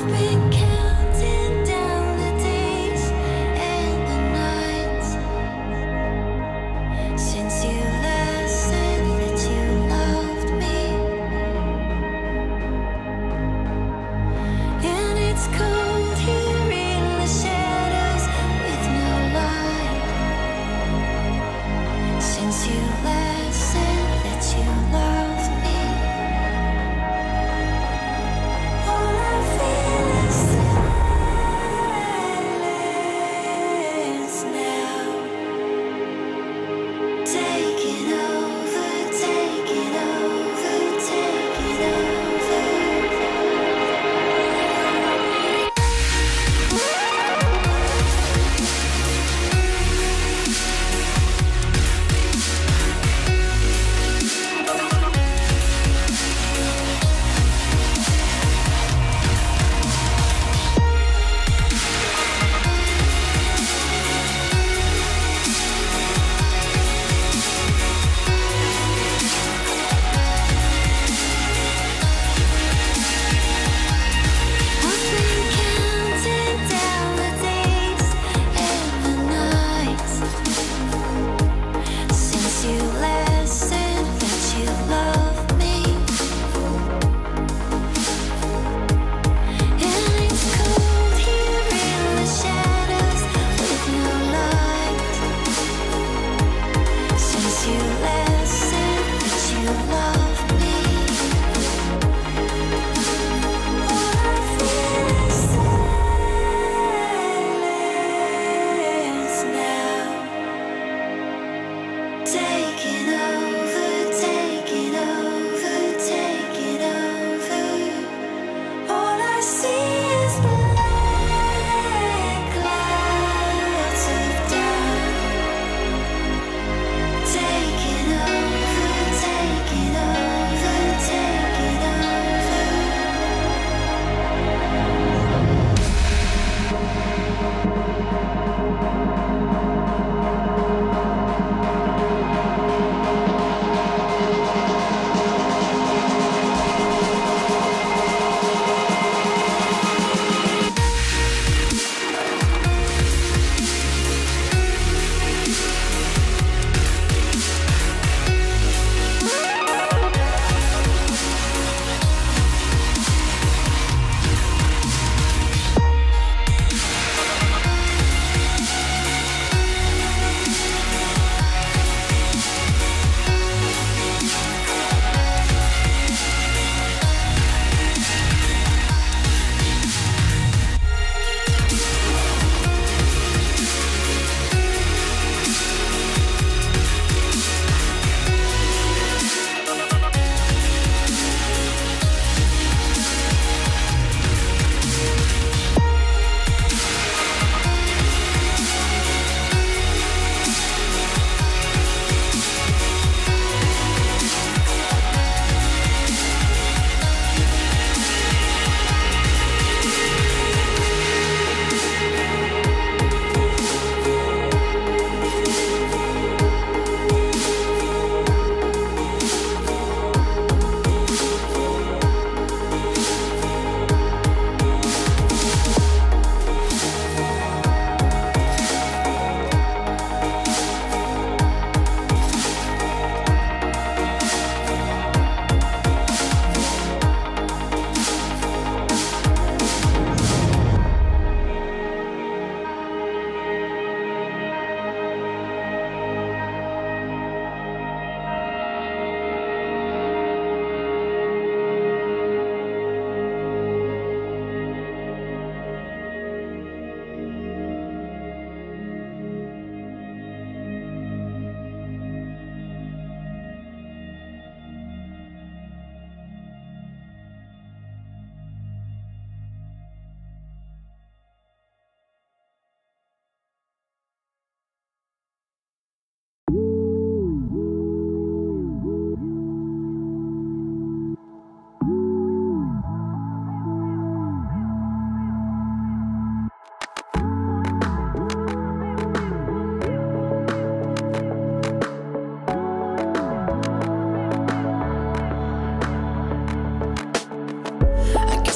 been counting down the days and the nights since you last said that you loved me. And it's cold here in the shadows with no light since you last said that you loved me. All I feel is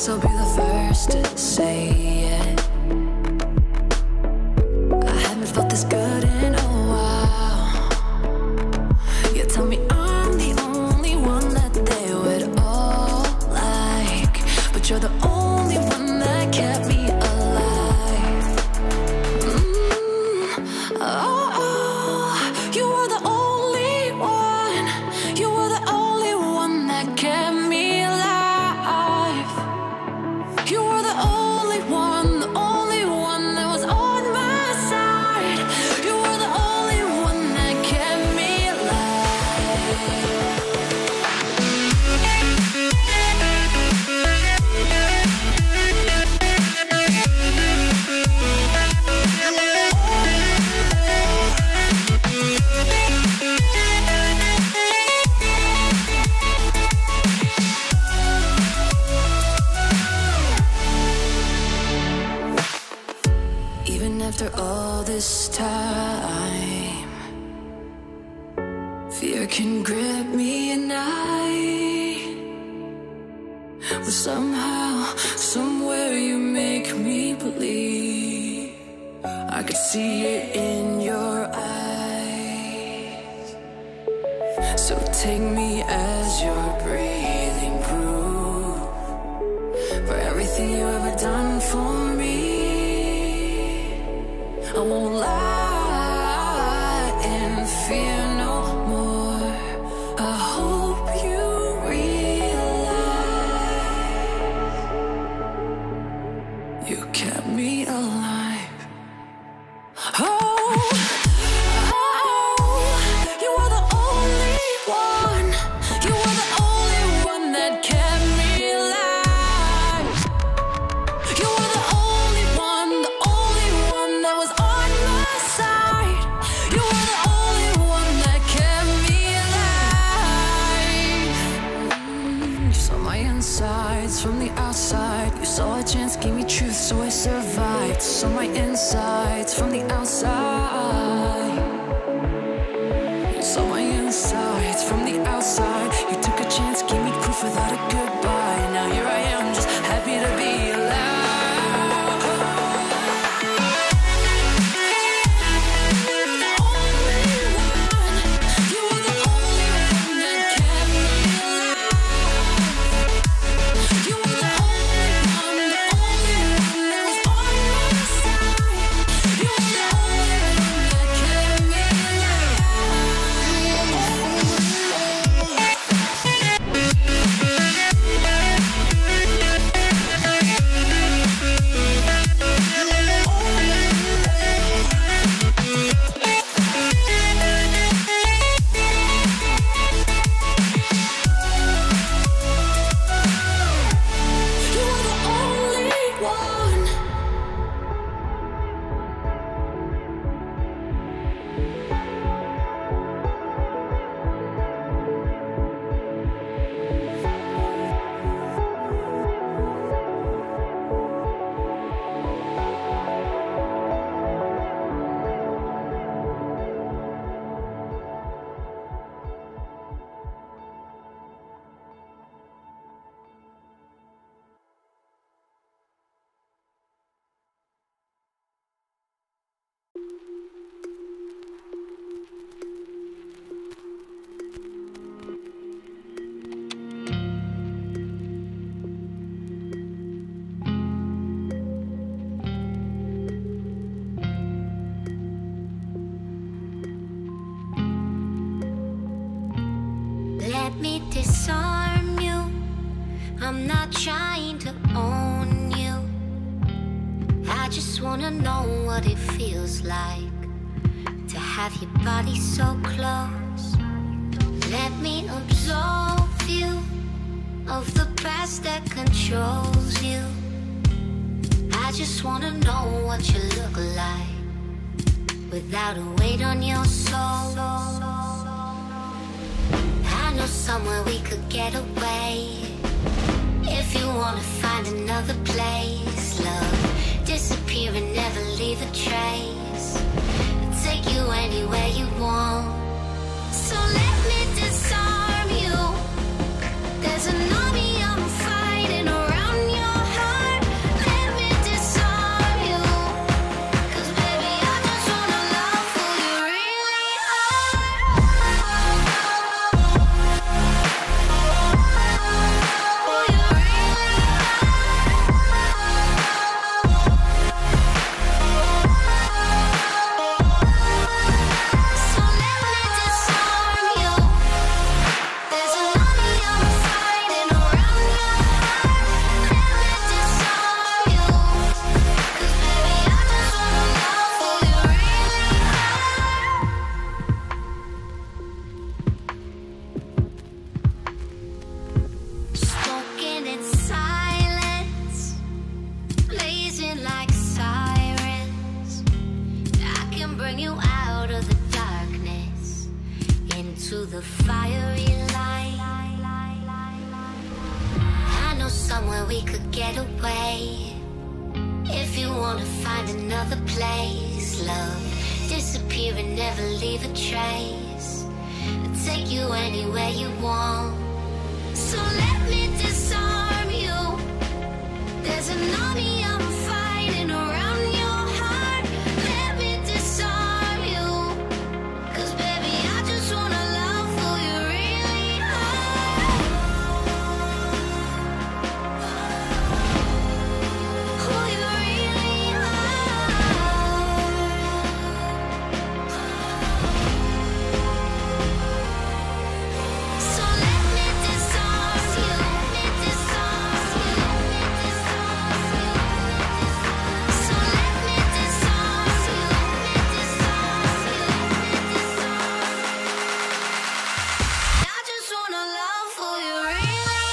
guess I'll be the first to say it. I haven't felt this good in a while. You tell me I'm the only one that they would all like, but you're the only one that kept me alive. Oh, you were the only one. You were the only one that kept me alive. You were the only one that was on my side. You were the only one that kept me alive. Even after all this time, fear can grip me at night. But somehow, somewhere you make me believe. I could see it in your eyes. So take me as your breathing proof for everything you ever done for me. I won't lie and fear no more. I hope you realize you kept me alive. Oh, you were the only one. You were the only one that kept me alive. You were the only one that was on my side. You were the only one that kept me alive. You saw my insides from the outside. You saw a chance, gave me truth, so I survived. Saw my insides from the outside. You saw my insides from the outside. You took a chance, gave me proof without a goodbye. Now here I am, just happy to be alive. Let me disarm you. I'm not trying to own you. I just wanna know what it feels like to have your body so close. Let me absolve you of the past that controls you. I just wanna know what you look like without a weight on your soul. I know somewhere we could get away. If you wanna find another place, love, disappear and never leave a trace. I'll take you anywhere you want. So let me disarm you. There's an army I'm fighting around your somewhere we could get away. If you wanna find another place, love, disappear and never leave a trace. I'll take you anywhere you want. So let me disarm you. There's an army I'm fighting around your heart. Let me disarm you. 'Cause baby, I just wanna love who you really are. Who you really are. So let me disarm you. Disarm you. Disarm you. So let me disarm you. Disarm you. I just wanna love who you really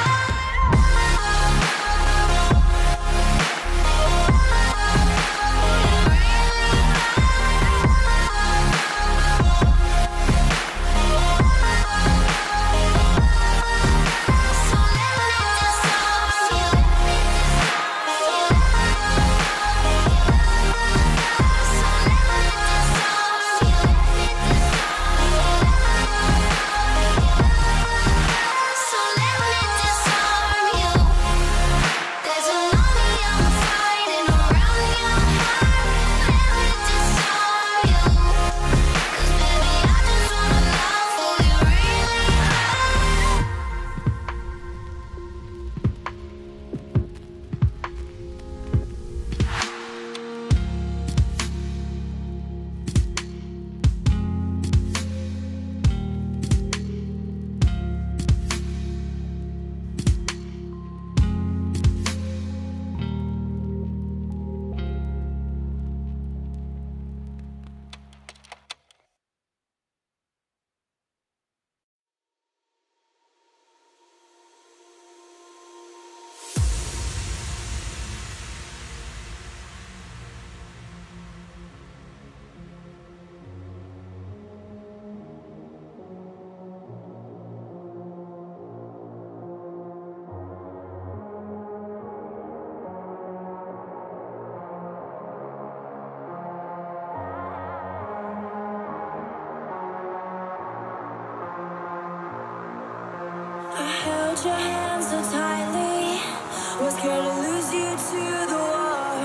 held your hands so tightly, was scared to lose you to the war.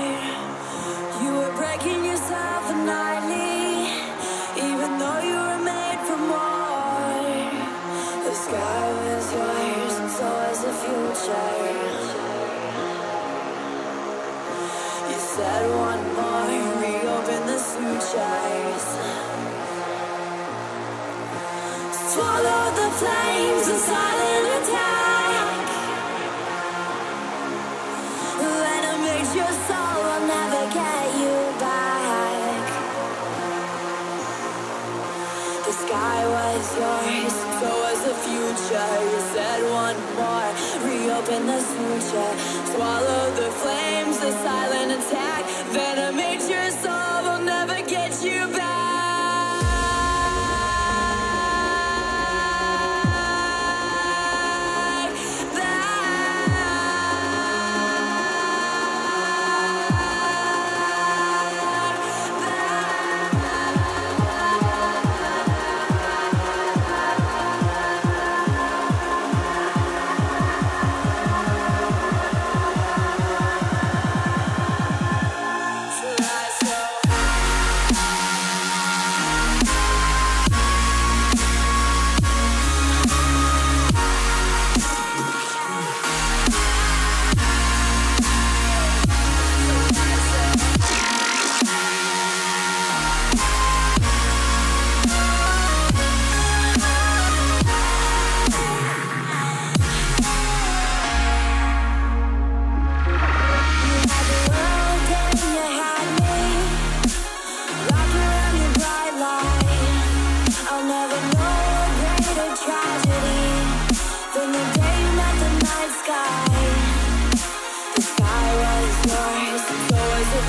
You were breaking yourself nightly, even though you were made for more. The sky was yours, and so was the future. You said one more, reopen the sutures. Swallow the flames, a silent attack. Let them mix your soul, I'll never get you back. The sky was yours, so was the future. You said one more, reopen the suture. Swallow the flames, a silent attack. Venom makes your soul, will never get you back.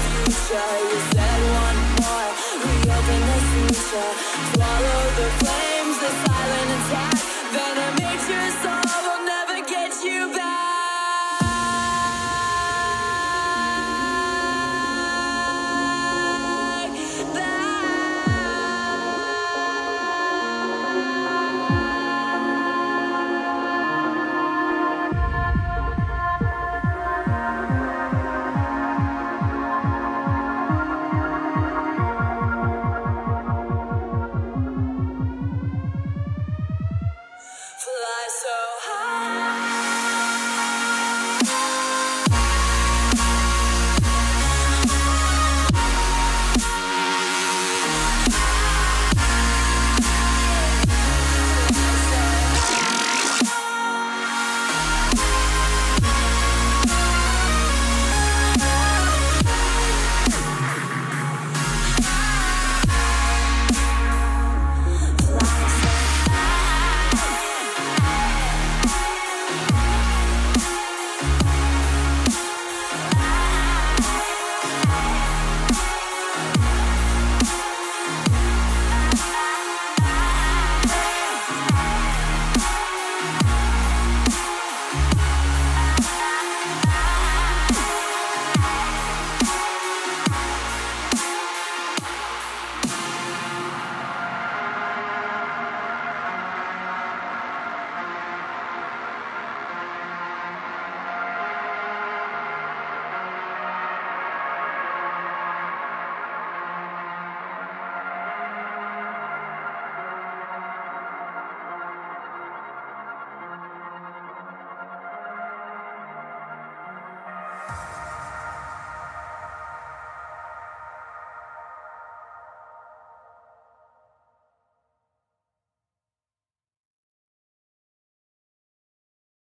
Swallow the flame.